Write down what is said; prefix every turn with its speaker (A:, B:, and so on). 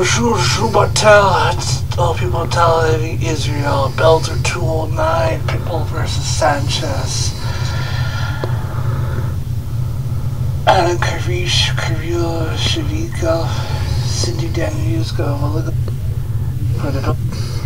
A: Schubatel, all people telling Israel, Belter 209, Pitbull versus Sanchez. Alan Karish, Karila, Shavika, Cindy Daniuska, put it up.